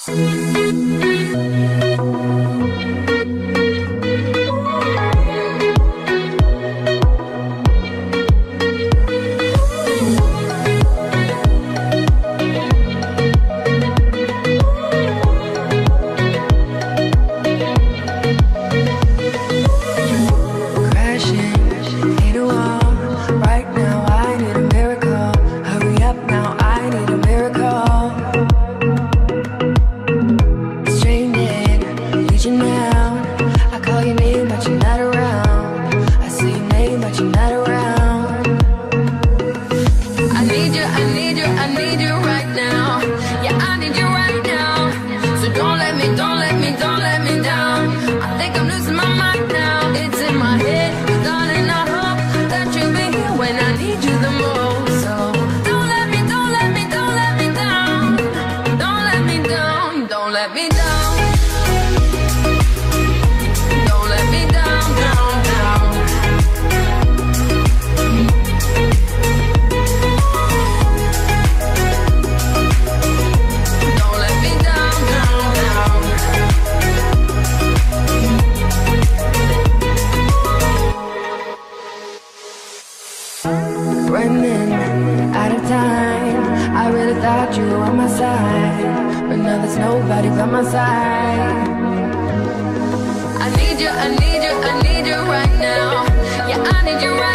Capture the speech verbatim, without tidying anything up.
Running out of time, I really thought you were on my side, but now there's nobody by my side. I need you, I need you, I need you right now. Yeah, I need you right now.